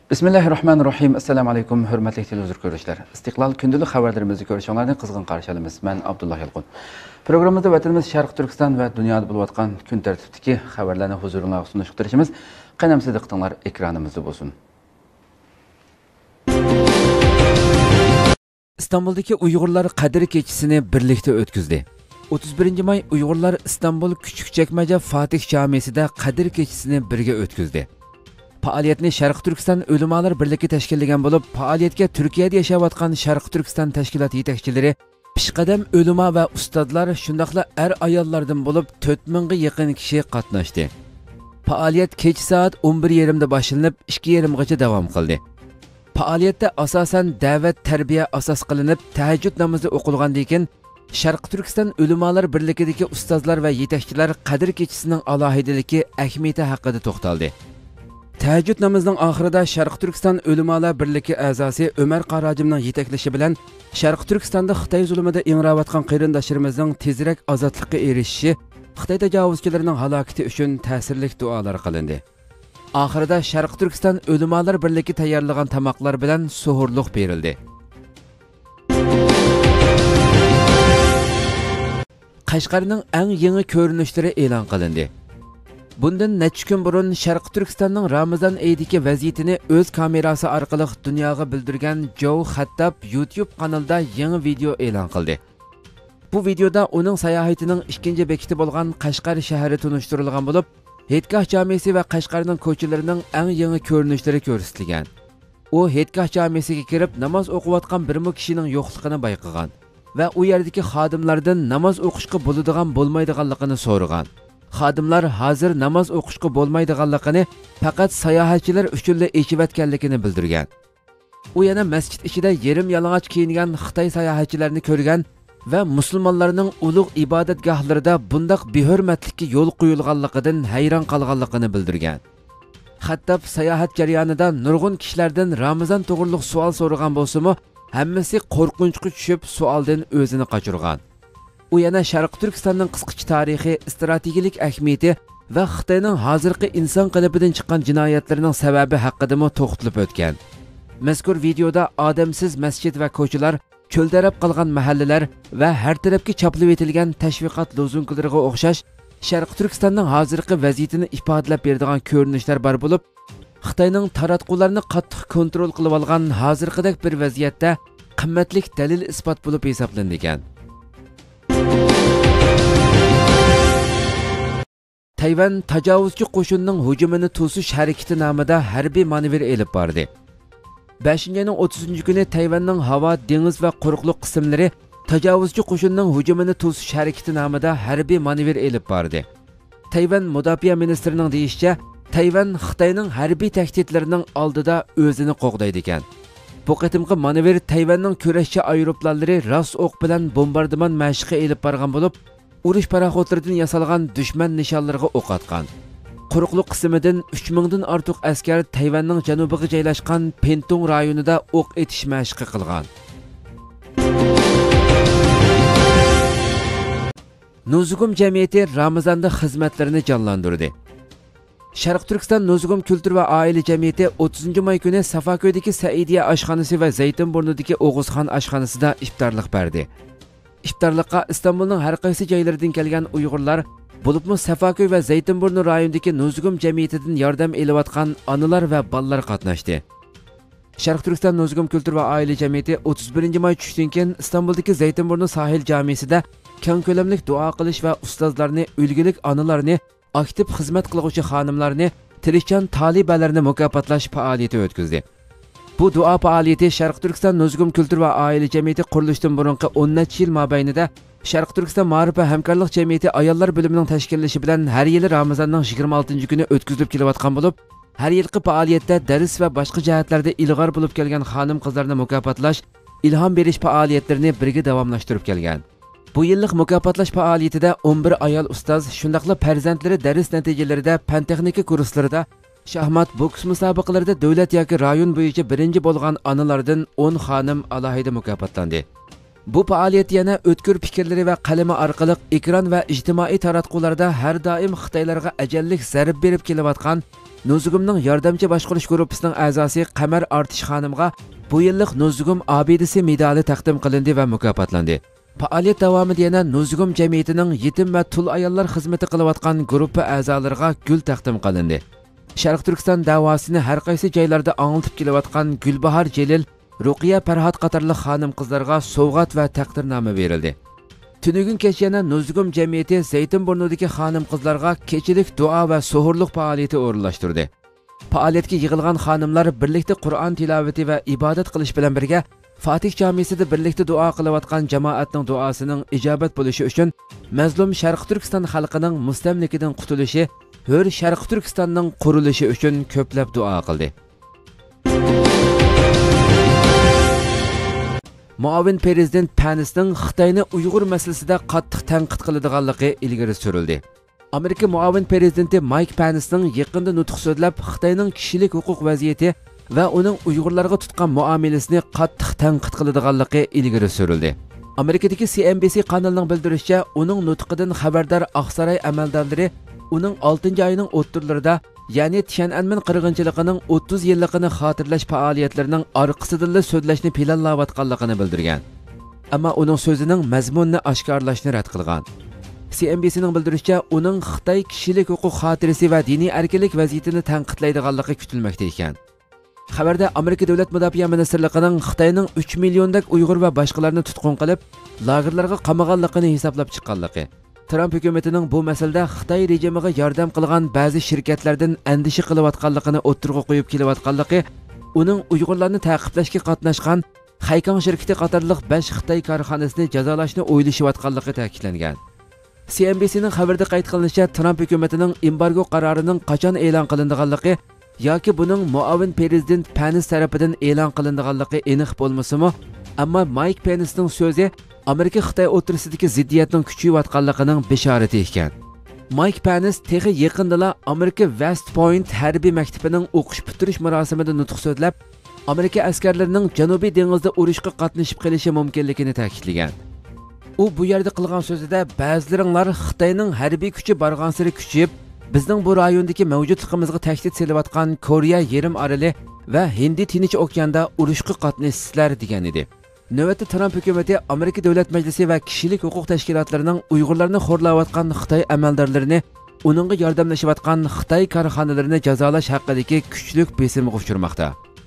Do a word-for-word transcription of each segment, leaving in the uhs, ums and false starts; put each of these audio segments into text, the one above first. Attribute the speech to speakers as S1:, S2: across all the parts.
S1: Bismillahirrahmanirrahim. Assalamu alaykum, hurmatli televizor ko'ruvchilar. Istiqlol kundalik xabarlarimizni ko'rishinglarni qizg'in qarshi olamiz. Men Abdullah Yalqun. Programmada vatanimiz Sharq Turkiston va dunyoda bo'layotgan kun tartibidagi xabarlarni huzuringizga sunishga tirishimiz. Qaynamsiz diqqatinglar ekranimizda bo'lsin. İstanbul'daki Uyg'urlar Qadr kechisini birlikte o'tkazdi. o'ttiz birinchi may Uyg'urlar İstanbul Küçükçekmece Fatih Camisi'de Qadr kechisini birga o'tkazdi. Faaliyetini Sharq Turkiston Ulamolar birligi tashkillagan bo'lib, faaliyetga Turkiyada yashayotgan Sharq Turkiston tashkiloti yetakchilari, pishqadam ulamo va ustozlar, shundaqla er ayollardan bo'lib to'rt mingga yaqin kishi qatnashdi. Faaliyet kech soat o'n bir yarim da boshlanib, ikki yarim gacha davom qildi. Faaliyetda asosan da'vat tarbiya asos qilinib, tahajjud namozi o'qilgandan keyin Sharq Turkiston Ulamolar birligidagi ustozlar va yetakchilar Qadr kechisining alohidaligi, ahamiyati haqida to'xtaldi. Tahajjud namozining oxirida Sharq Turkiston Ulamolar birligi a'zosi Ömer Qarajimning yetaklashi bilan Sharq Turkistonda Xitoy zulmida ingravotgan qarindoshlarimizning tezroq ozodlikka erishishi, Xitoy tajovuzchilarining halokati uchun ta'sirli duolar qilindi. Oxirida Sharq Turkiston Ulamolar birligi tayyorlagan tamoqlar bilan suhurluq berildi. Qashqarning eng yangi ko'rinishlari e'lon qilindi. Bundan necha kun burun Sharq Turkistonning Ramazon oyidagi vaziyatini o'z kamerasi orqali dunyoga bildirgan Joe Xattab YouTube kanalida yangi video e'lon qildi. Bu videoda uning sayohatining ikkinchi bekiti bo'lgan Qashqar shahri tunishtirilgan bo'lib, Hetgoh jamisi va Qashqarning ko'chalarining eng yangi ko'rinishlari ko'rsatilgan. U Hetgoh jamisiga kirib namoz o'qiyotgan bir kishining yo'qligini bayqagan va u yerdagi xodimlardan namoz o'qishga bo'ladigan bo'lmaydiganligini so'ragan. Xodimlar hozir namoz o'qishga bo'lmaydiganligini, faqat sayohatchilar uchun echivatganligini bildirgan. U yana masjid ichida yerim yalang'och kiyingan Xitoy sayohatchilarini ko'rgan va musulmonlarning ulug' ibodatgohlarida bundaq behurmatlikka yo'l qo'yilganligidan hayron qolganligini bildirgan. Xattab sayohat jarayonida nurg'un kishilardan Ramazon to'g'riliq savol so'ragan bo'lsa-mu, hammasi qo'rqinchga tushib savoldan o'zini qochirgan. U yana Sharq Turkistonning qisqacha tarixi, strategik ahamiyati va Xitoyning hozirgi inson qalbidan chiqqan jinoyatlarining sababi haqida mo to'xtalib o'tgan. Mazkur videoda odamsiz masjid va ko'chalar, cho'ldarab qolgan mahallalar va har tarafga choplab etilgan tashviqot lozunglariga o'xshash Sharq Turkistonning hozirgi vaziyatini ifodalab beradigan ko'rinishlar bor bo'lib, Xitoyning taratqularni qattiq kontrol qilib olgan hozirgidek bir vaziyatda qimmatli dalil isbot bo'lib hisoblangan. Tayvan tajovuzchi qo'shinning hujumini to'sish harakati nomida harbiy manevr elib bordi. beshinchi ayning o'ttizinchi kuni Tayvanning havo, dengiz va quruqliq qismlari tajovuzchi qo'shinning hujumini to'sish harakati nomida harbiy manevr elib bordi. Tayvan mudofaa ministrining deyishicha, Tayvan Xitoyning harbiy tahdidlarining oldida o'zini qo'g'daydi ekan. Bu qatimqi manevr Tayvanning kurashchi aeroplanlari ras o'q bilan bombardimon mashqi elib borgan bo'lib, urush paraxodlaridan yasalgan dushman nishonlariga o'q atgan. Quruqliq qismidan uch mingdan ortiq askar Tayvanning janubiga joylashgan Pentong rayonida o'q etish mashqi qilgan. Nuzugum jamiyati Ramazonda xizmatlarini jonlantirdi. Sharq Turkiston Nuzugum Kültür va oila jamiyati o'ttizinchi may kuni Safaköydagi Saidiya oshxonasi va Zaytinburnidagi O'g'izxon oshxonasida iftorlik berdi. İftarlıqqa İstanbulning har qaysi joylaridan kelgan Uyg'urlar, bo'libmi Safaköy va Zaytinburnu rayonidagi Nuzugum jamiyatidan yordam elayotgan onalar va bolalar qatnashdi. Sharq Turkiston Nuzugum Kültür va oila jamiyati o'ttiz birinchi may tushdan keyin İstanbuldagi Zaytinburnu sahil jamisida keng ko'lamli duo qilish va ustozlarni, ulgulik onalarni, aktiv xizmat qiluvchi xonimlarni, tirishchan talibalarni mukofotlash faoliyati o'tkazdi. Bu duo faoliyati Sharq Turkiston Nuzugum Kültür va oila jamiyati qurilishidan burungi o'n necha yil mobaynida Sharq Turkiston Ma'rif va hamkorlik jamiyati ayollar bo'limining tashkillashi bilan har yili Ramazonning yigirma oltinchi kuni o'tkazilib kelayotgan bo'lib, har yilgi faoliyatda dars va boshqa jihatlarda ilg'or bo'lib kelgan xonim qizlarni mukofotlash, ilhom berish faoliyatlarini birga davomlashtirib kelgan. Bu yillik mukofotlash faoliyatida o'n bir ayol ustoz, shundaqla farzandlari dars natijalarida, fan texnika kurslarida, Şahmat boks musobaqalarida davlat yoki rayon bo'yicha birinchi bo'lgan onalardan o'n xonim alohida mukofotlanadi. Bu faoliyat yana o'tkir fikrlari va qalami orqali ekran va ijtimoiy taratqularda har doim Xitoylarga ajallik zarb berib kelayotgan Nuzugumning yordamchi boshqarish guruhining a'zosi Qamar Artish xonimga bu yillik Nuzugum obidasi medali taqdim qilindi va mukofotlandi. Faoliyat davomida yana Nuzugum jamiyatining yetim va tul ayollar xizmati qilayotgan guruhi a'zolariga gul taqdim qilindi. Sharq Turkiston davosini har qaysi joylarda anglitib kelayotgan Gulbahor Jelil, Ruqiya Farhod qatorli xonim qizlarga sovg'at va taqdirnoma berildi. Tunugun kech yana Nuzugum jamiyati Zaytunburnudagi xonim qizlarga kechilik duo va suhurlik faoliyati o'rinlashtirdi. Faoliyatga yig'ilgan xonimlar birlikda Qur'on tilovati va ibodat qilish bilan birga Fatih jamisida birlikda duo qilayotgan jamoatning duosining ijobat bo'lishi uchun mazlum Sharq Turkiston xalqining mustamlikidan qutulishi, hur Sharq Turkistonning qurilishi uchun ko'plab duo qildi. Muavin prezident Pence'ning Xitoyni Uyg'ur masalasida qattiq tanqid qiladiganligi ilgari surildi. Amerika muavin prezidenti Mike Pence'ning yaqinda nutq so'zlab Xitoyning kishilik huquq vaziyati va uning Uyg'urlarga tutgan muomalasini qattiq tanqid qiladiganligi ilgari surildi. Amerikadagi C N B C kanalining bildirishicha, uning nutqidan xabardor Oqsaroy amaldorlari uning oltinchi oyining o'ttirlarida, ya'ni Tiananmen qirg'inchiligining o'ttiz yilligini xotirlash faoliyatlarining orqasidan so'zlashni planlayotganligini bildirgan. Ammo uning so'zining mazmunini oshkorlashni rad qilgan. C N B C'ning bildirishicha, uning Xitoy kishilik huquq xotirasi va diniy erkinlik vaziyatini tanqidlaydiganligi kutilmoqda ekan. Xabarda Amerika Davlat Mudofaa Ministrligining Xitoyning uch milliondak Uyg'ur va boshqalarni tutqun qilib, lagerlarga qamaganligini hisoblab chiqqanligi, Trump hukumatining bu masalada Xitoy rejimiga yordam qilgan ba'zi shirkatlardan andishi qilayotganligini o'ttirg'a qo'yib kelayotganligi, uning Uyg'urlarni ta'qiblashga qatnashgan Haykang shirkati qatorliq besh Xitoy korxonasini jazolashni o'ylashayotganligi ta'kidlangan. C N B C'ning xabarida qayd qilinishicha, Trump hukumatining embargo qarorining qachon e'lon qilinganligi yoki buning muavin prezident Pence tarafidan e'lon qilinganligi aniq bo'lmasa-mu, ammo Mike Pence'ning so'zi Amerika Xitoy o'rtasidagi ziddiyatning kuchayayotganligining bishorati ekan. Mike Pence texi yaqindala Amerika West Point harbiy maktabining o'qish bitirish marosimida nutq so'zlab, Amerika askarlarining Janubiy dengizda urushga qatnashib qolishi mumkinligini ta'kidlagan. U bu yerda qilgan so'zida ba'zilaringlar Xitoyning harbiy kuchi borgan-sari kuchayib, bizning bu rayondagi mavjudligimizga tahdid solayotgan Koreya yarim oroli va Hindi Tinch okeanda urushga qatnashsizlar degan edi. Navbatda Trump hukumati Amerika Davlat Majlisi va kishilik huquq tashkilotlarining Uyg'urlarni xo'rlayotgan Xitoy amaldorlarini, uningga yordamlashayotgan Xitoy korxonalarini jazolash haqidagi kuchli besimga uchirmoqda.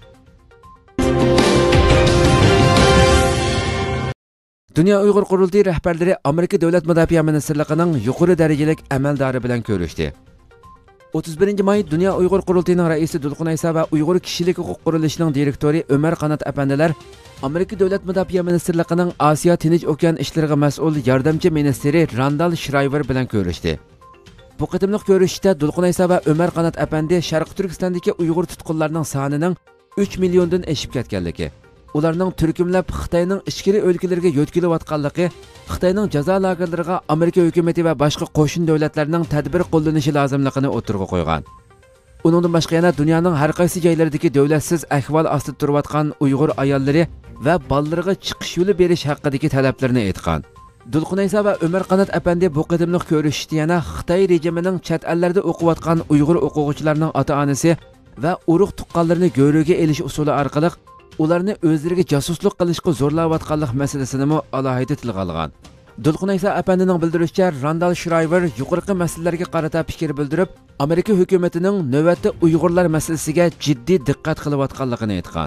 S1: Dünya Uyg'ur qurultiyi rahbarlari Amerika Davlat Mudofaa Ministrligining yuqori darajalik amaldori bilan ko'rishdi. o'ttiz birinchi may Dünya Uyg'ur qurultiyining raisi Dulqin Aysa va Uyg'ur kishilik huquq qurilishining direktori Ömer Qanat apandilar Amerika Davlat Mudofaa Ministrligining Osiyo Tinch okean ishlariga mas'ul yordamchi ministri Randall Shriver bilan ko'rishdi. Bu qitimliq ko'rishishda Dulqin Aysa va Ömer Qanat apandi Sharq Turkistondagi Uyg'ur tutqunlarining sonining uch milliondan oshib ketganligi, ularning turkumlab Xitoyning ichkari o'lkalarga yo'tkilayotganligi, Xitoyning jazo lagerlariga Amerika hukumati va boshqa qo'shni davlatlarning tadbir qo'llanishi lozimligini o'tirg'a qo'ygan. Uningdan boshqa yana dunyoning har qaysi joylaridagi davlatsiz ahvol ostida turayotgan Uyg'ur ayollari va bolalarga chiqish yo'li berish haqidagi talablarni aytgan. Dulqin Aysa va Ömer Qanat apandi bu qadimliq ko'rishishda yana Xitoy rejimining chet ellarda o'qiyotgan Uyg'ur o'quvchilarining ota-onasi va urug' tuqqanlarini go'riga elish usuli orqali ularni o'zlariga jasuslik qilishga zo'rlayotganlik masalasini mo alohida tilga olgan. Dulqin Aysa apandining bildirishicha, Randall Shriver yuqorqi masalalarga qarata fikr bildirib, Amerika hukumatining navbatda Uyg'urlar masalasiga jiddiy diqqat qilayotganligini aytgan.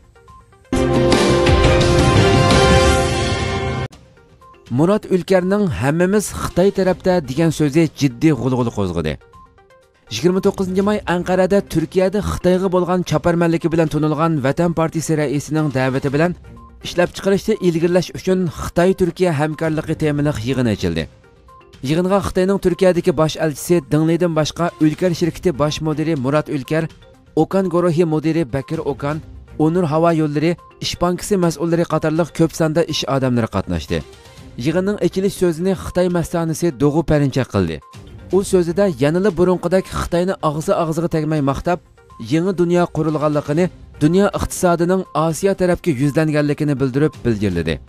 S1: Murat Ulkarning hammamiz Xitoy tarafda degan so'zi jiddiy g'ulg'ul qo'zg'adi. yigirma to'qqizinchi may Anqarada Turkiyada Xitoyga bo'lgan chaparmanligi bilan tunilgan Vatan partiyasi raisining da'vati bilan ishlab chiqarishni ilgirlash uchun Xitoy-Turkiya hamkorligi temaliq yig'in ochildi. Yig'inga Xitoyning Turkiyadagi bosh elchisi Dingleydan boshqa Ulkar shirkati bosh mudiri Murat Ulkar, Okan guruhi mudiri Bakir Okan, Onur havo yo'llari, Ish bankasi mas'ullari qatorliq ko'p sonda ish odamlari qatnashdi. Yig'inning ochilish so'zini Xitoy mas'ulisi Dog'u Parincha qildi. U so'zida yanada burunqidek Xitoyni og'zi og'ziga tegmay maqtab, yangi dunyo qurilganligini, dunyo iqtisodining Osiyo tarafga yuzlanganligini bildirib bildirdi.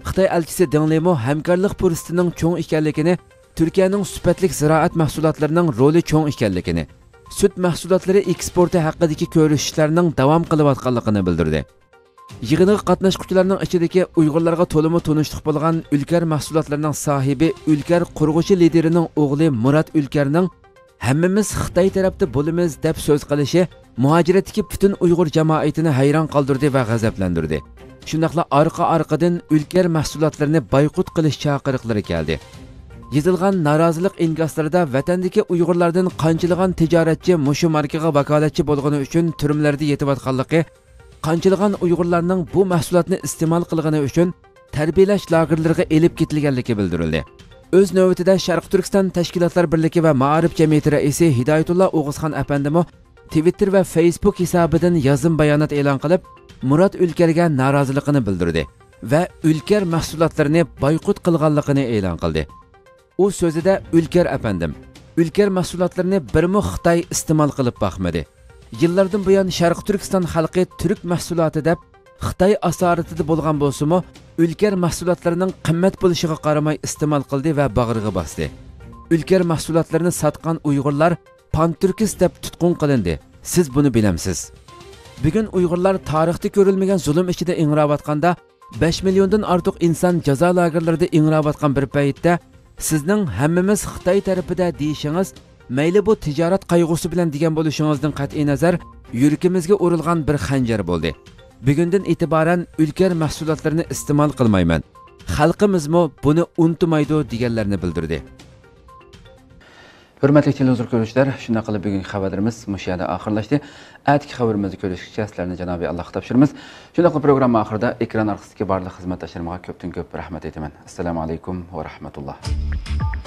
S1: Xitoy elchisi Deng Lemo hamkorlik fursatining cho'ng ekanligini, Turkiyaning sifatli ziroat mahsulotlarining roli cho'ng ekanligini, süt mahsulotlari eksporti haqidagi ko'rishishlarning davom qilayotganligini bildirdi. Yig'inga qatnashuvchilarning ichidagi Uyg'urlarga to'limi tunishliq bo'lgan Ülker mahsulotlarning sohibi Ülker qurg'uchi liderining o'g'li Murat Ülkerning hammamiz Xitoy tarafda bo'lamiz deb so'z qilishi muhojiratdagi butun Uyg'ur jamoatini hayron qoldirdi va g'azablantirdi. Shundaqla orqa-orqadan Ülker mahsulotlarini boyqut qilish chaqiriqlari keldi. Yezilgan norozilik inkaslarida vatandagi Uyg'urlardan qanchilgan tijoratchi mushu markaga vakolatchi bo'lgani uchun turmlarda yetayotganligi, qanchilgan Uyg'urlarning bu mahsulotni iste'mol qilgani uchun tarbiyalash lagerlariga elib ketilganligi bildirildi. O'z navbatida Sharq Turkiston Tashkilotlar birligi va Ma'arif jamiyati raisi Hidoyatulloh O'g'izxon apandimo Twitter va Facebook hisobidan yozim bayonot e'lon qilib, Murat Ülkerga noroziligini bildirdi va Ülker mahsulotlarini boyqut qilganligini e'lon qildi. U so'zida Ülker apandim, Ülker mahsulotlarini birmi Xitoy iste'mol qilib boqmadi. Yillardan buyon Sharq Turkiston xalqi turk mahsuloti deb Xitoy asoratida bo'lgan bo'lsa-mu, Ülker mahsulotlarining qimmat bo'lishiga qaramay iste'mol qildi va bag'riga bosdi. Ülker mahsulotlarini sotgan Uyg'urlar Panturkis deb tutqun qilindi. Siz buni bilamsiz. Bugun Uyg'urlar tarixda ko'rilmagan zulm ichida ingrayotganda besh milliondan ortiq inson jazo lagerlarida ingrayotgan bir paytda sizning hammamiz Xitoy tarafida deyishingiz, mayli bu tijorat qayg'usi bilan degan bo'lishingizdan qat'iy nazar yuragimizga urilgan bir xanjar bo'ldi. Bugundan e'tiboran Ülker mahsulotlarini iste'mol qilmayman. Xalqimizmi buni unutmaydi deganlarni bildirdi. Hurmatli televizor ko'ruvchilar, shunday qilib bugungi xabarimiz mush yerda oxirlashdi. Atki xabarimizni ko'rishgacha sizlarni Janobiy Allohga topshiramiz. Shunday qilib programma oxirida ekran orqasidagi barcha xizmatdoshlarimga ko'pdan ko'p rahmat aytaman. Assalomu alaykum va rahmatulloh.